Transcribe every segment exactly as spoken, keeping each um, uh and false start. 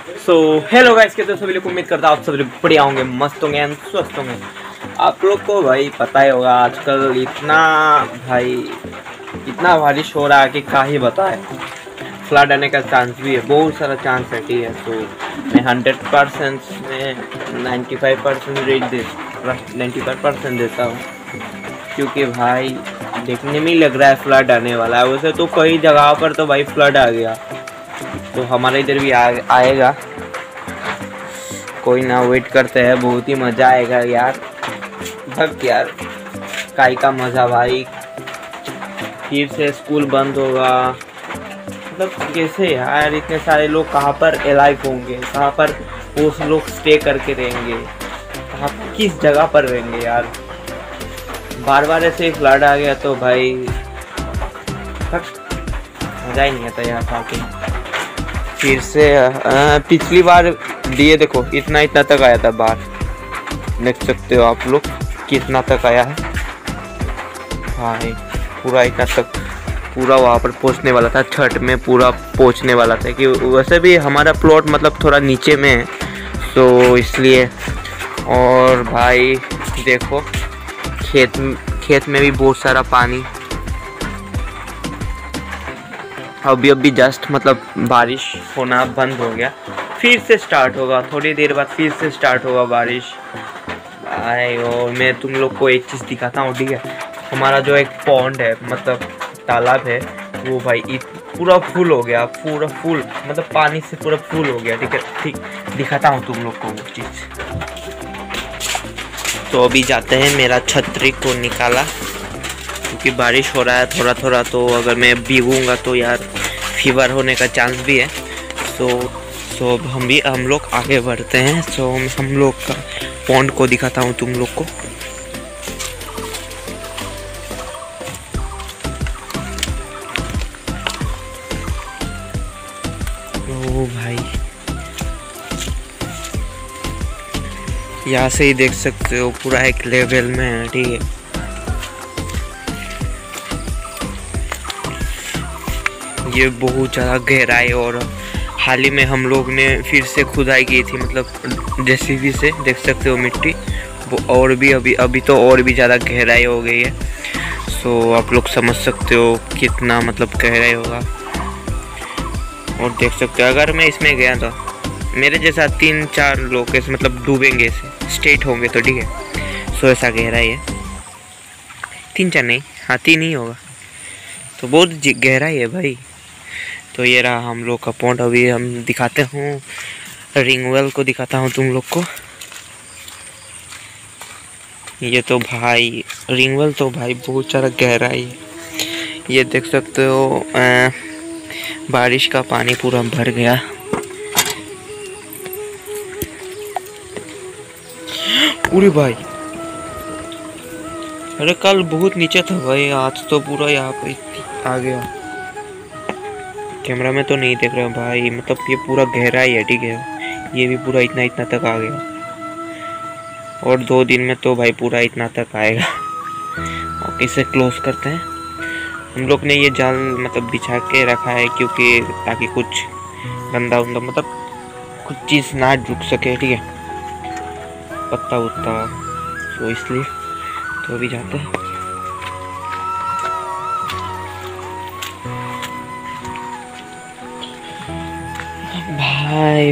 So hello guys, कहते सभी लोग उम्मीद करता हूँ आप सभी बढ़िया होंगे, मस्त होंगे एंड स्वस्थ होंगे। आप लोग को भाई पता ही होगा आजकल इतना भाई इतना बारिश हो रहा है कि क्या ही बताए। फ्लड आने का चांस भी है, बहुत सारा चांस है। ठीक है, तो मैं हंड्रेड परसेंट में नाइन्टी फाइव परसेंट रेट दे नाइन्टी फाइव परसेंट देता हूँ, क्योंकि भाई देखने में ही लग रहा है फ्लड आने वाला है। वैसे तो कई जगह पर तो भाई फ्लड आ गया, तो हमारे इधर भी आ, आएगा। कोई ना, वेट करते हैं, बहुत ही मज़ा आएगा यार। भग यार, काई का मज़ा भाई। फिर से स्कूल बंद होगा, मतलब कैसे यार, इतने सारे लोग कहाँ पर अलाइव होंगे, कहाँ पर वो लोग स्टे करके रहेंगे, कहाँ किस जगह पर रहेंगे यार। बार बार ऐसे फ्लड आ गया तो भाई मज़ा ही नहीं आता यार काफ़ी। फिर से आ, पिछली बार दिए देखो इतना इतना तक आया था बाहर, देख सकते हो आप लोग कितना तक आया है भाई। पूरा इतना तक पूरा वहाँ पर पहुँचने वाला था, छठ में पूरा पहुँचने वाला था। कि वैसे भी हमारा प्लॉट मतलब थोड़ा नीचे में है, तो इसलिए। और भाई देखो खेत खेत में भी बहुत सारा पानी। अभी अभी जस्ट मतलब बारिश होना बंद हो गया, फिर से स्टार्ट होगा थोड़ी देर बाद, फिर से स्टार्ट होगा बारिश भाई। और मैं तुम लोग को एक चीज़ दिखाता हूँ, ठीक है। हमारा जो एक पॉन्ड है, मतलब तालाब है, वो भाई इत पूरा फुल हो गया, पूरा फुल मतलब पानी से पूरा फुल हो गया। ठीक है, ठीक दिखाता हूँ तुम लोग को वो चीज़। तो अभी जाते हैं, मेरा छतरी को निकाला क्योंकि बारिश हो रहा है थोड़ा थोड़ा, तो अगर मैं भीगूंगा तो यार फीवर होने का चांस भी है। तो सो हम भी हम लोग आगे बढ़ते हैं। सो हम लोग का पॉन्ड को दिखाता हूँ तुम लोग को। ओ भाई, यहाँ से ही देख सकते हो पूरा एक लेवल में है। ठीक है, ये बहुत ज़्यादा गहराई, और हाल ही में हम लोग ने फिर से खुदाई की थी, मतलब जेसीबी से, देख सकते हो मिट्टी वो। और भी अभी अभी तो और भी ज़्यादा गहराई हो गई है। सो आप लोग समझ सकते हो कितना मतलब गहराई होगा। और देख सकते हो अगर मैं इसमें गया तो मेरे जैसा तीन चार लोग ऐसे मतलब डूबेंगे, ऐसे स्टेट होंगे तो। ठीक है, सो ऐसा गहराई है। तीन चार नहीं, हाँ तीन ही होगा, तो बहुत गहराई है भाई। तो ये रहा हम लोग का पॉन्ड। अभी हम दिखाते हूँ रिंगवेल को, दिखाता हूँ तुम लोग को। ये तो भाई रिंगवेल तो भाई बहुत सारा गहराई है, ये देख सकते हो। आ, बारिश का पानी पूरा भर गया। पूरी भाई, अरे कल बहुत नीचे था भाई, आज तो पूरा यहाँ पे आ गया। कैमरा में तो नहीं देख रहा भाई, मतलब ये पूरा गहराई है। ठीक है, ये भी पूरा इतना इतना तक आ गया, और दो दिन में तो भाई पूरा इतना तक आएगा। और इसे क्लोज करते हैं। हम लोग ने ये जाल मतलब बिछा के रखा है, क्योंकि ताकि कुछ गंदा उंदा मतलब कुछ चीज़ ना रुक सके। ठीक है, पत्ता उत्ता, तो इसलिए। तो अभी जाते हैं। भाई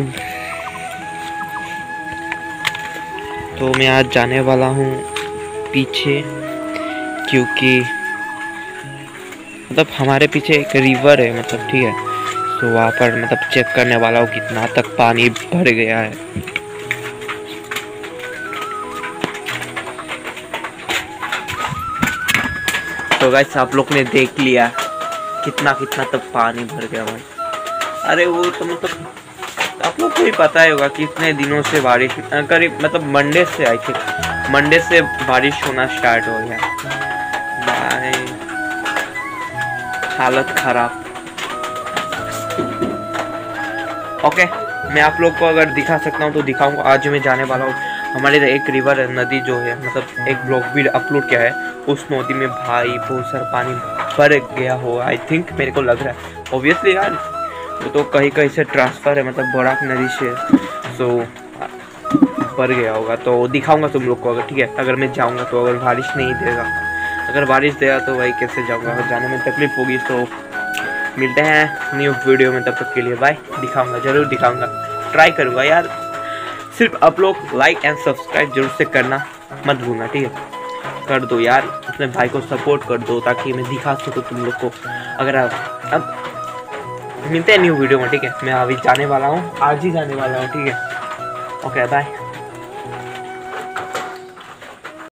तो मैं आज जाने वाला हूँ पीछे, क्योंकि मतलब हमारे पीछे एक रिवर है, मतलब ठीक है। तो वहाँ पर मतलब चेक करने वाला हूँ कितना तक पानी भर गया है। तो गाइस आप लोग ने देख लिया कितना कितना तक पानी भर गया भाई। अरे वो तो मतलब आप लोग को भी पता ही होगा कितने दिनों से बारिश, करीब मतलब मंडे से आई थी, मंडे से बारिश होना स्टार्ट हो गया भाई। हालत खराब। ओके, मैं आप लोग को अगर दिखा सकता हूँ तो दिखाऊंगा। आज मैं जाने वाला हूँ, हमारे एक रिवर है, नदी जो है, मतलब एक ब्लॉग भी अपलोड किया है, उस नदी में भाई बहुत सारा पानी भर गया होगा। आई थिंक, मेरे को लग रहा है। ऑब्वियसली यार वो तो कहीं कहीं से ट्रांसफ़र है, मतलब बराक नदी से, सो भर गया होगा। तो दिखाऊंगा तुम लोग को अगर, ठीक है, अगर मैं जाऊंगा तो। अगर बारिश नहीं देगा, अगर बारिश देगा तो भाई कैसे जाऊंगा, अगर जाने में तकलीफ होगी। तो मिलते हैं न्यू वीडियो में, तब तक के लिए बाय। दिखाऊंगा, जरूर दिखाऊंगा, ट्राई करूंगा यार। सिर्फ आप लोग लाइक एंड सब्सक्राइब जरूर से करना मत भूलना, ठीक है, कर दो यार, अपने भाई को सपोर्ट कर दो ताकि मैं दिखा सकूँ तुम लोग को। अगर आप अब मिलते हैं न्यू वीडियो में, ठीक है। मैं अभी जाने वाला हूँ, आज ही जाने वाला हूँ, ठीक है। Okay bye.